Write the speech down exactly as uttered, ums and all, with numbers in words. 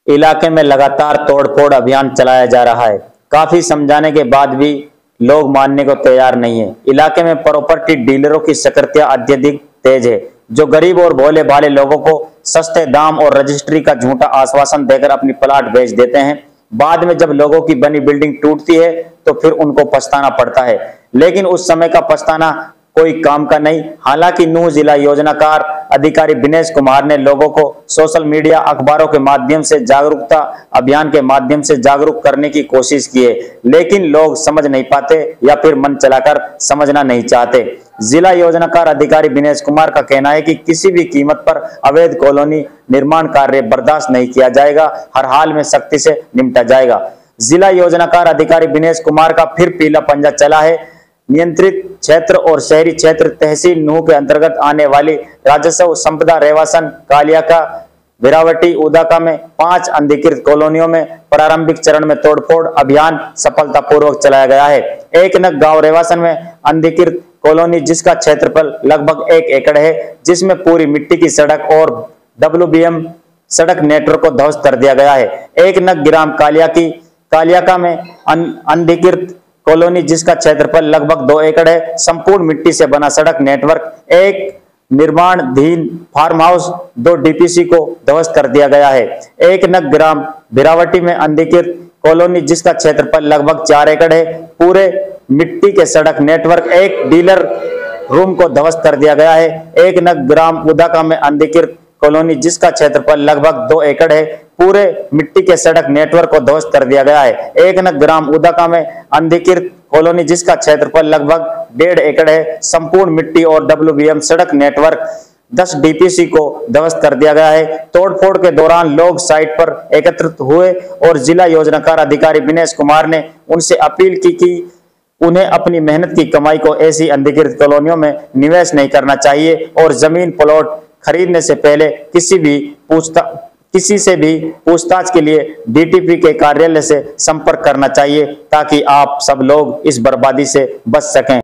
इलाके में लगातार तोड़फोड़ अभियान चलाया जा रहा है। काफी समझाने के बाद भी लोग मानने को तैयार नहीं है। इलाके में प्रॉपर्टी डीलरों की सक्रियता अत्यधिक तेज है, जो गरीब और भोले भाले लोगों को सस्ते दाम और रजिस्ट्री का झूठा आश्वासन देकर अपनी प्लाट बेच देते हैं। बाद में जब लोगों की बनी बिल्डिंग टूटती है तो फिर उनको पछताना पड़ता है, लेकिन उस समय का पछताना कोई काम का नहीं। हालांकि नूंह जिला योजनाकार अधिकारी विनेश कुमार ने लोगों को सोशल मीडिया, अखबारों के माध्यम से जागरूकता अभियान के माध्यम से जागरूक करने की कोशिश की है, लेकिन लोग समझ नहीं पाते या फिर मन चलाकर समझना नहीं चाहते। जिला योजनाकार अधिकारी विनेश कुमार का कहना है कि किसी भी कीमत पर अवैध कॉलोनी निर्माण कार्य बर्दाश्त नहीं किया जाएगा, हर हाल में सख्ती से निपटा जाएगा। जिला योजनाकार अधिकारी विनेश कुमार का फिर पीला पंजा चला है। नियंत्रित क्षेत्र और शहरी क्षेत्र तहसील नूंह के अंतर्गत आने वाली राजस्व संपदा, रेवासन, कालियाका, भिरावटी, उदाका में पांच अनधिकृत कॉलोनियों में प्रारंभिक चरण में तोड़फोड़ अभियान सफलतापूर्वक चलाया गया है। एक नग गांव रेवासन में अनधिकृत कॉलोनी, जिसका क्षेत्रफल लगभग एक एकड़ है, जिसमें पूरी मिट्टी की सड़क और डब्ल्यू बी एम सड़क नेटवर्क को ध्वस्त कर दिया गया है। एक नग ग्राम कालिया की कालियाका में अनधिकृत कॉलोनी, जिसका क्षेत्रफल लगभग दो एकड़ है, संपूर्ण मिट्टी से बना सड़क नेटवर्क, एक निर्माणाधीन फार्म हाउस, दो डी पी सी को ध्वस्त कर दिया गया है। एक नग ग्राम भिरावटी में अनधिकृत कॉलोनी, जिसका क्षेत्रफल लगभग चार एकड़ है, पूरे मिट्टी के सड़क नेटवर्क, एक डीलर रूम को ध्वस्त कर दिया गया है। एक नग ग्राम उदाका में अनधिकृत कॉलोनी, जिसका क्षेत्रफल लगभग दो एकड़ है, पूरे मिट्टी के सड़क नेटवर्क को ध्वस्त कर दिया गया है। एक नग ग्राम उदाका में अनधिकृत कॉलोनी, जिसका क्षेत्रफल लगभग डेढ़ एकड़ है, संपूर्ण मिट्टी और डब्ल्यू बी एम सड़क नेटवर्क, दस डी पी सी को ध्वस्त कर दिया गया है। तोड़फोड़ के दौरान लोग साइट पर एकत्रित हुए और जिला योजनाकार अधिकारी विनेश कुमार ने उनसे अपील की कि उन्हें अपनी मेहनत की कमाई को ऐसी अनधिकृत कॉलोनियों में निवेश नहीं करना चाहिए और जमीन प्लॉट खरीदने से पहले किसी भी पूछता किसी से भी पूछताछ के लिए डी टी पी के कार्यालय से संपर्क करना चाहिए, ताकि आप सब लोग इस बर्बादी से बच सकें।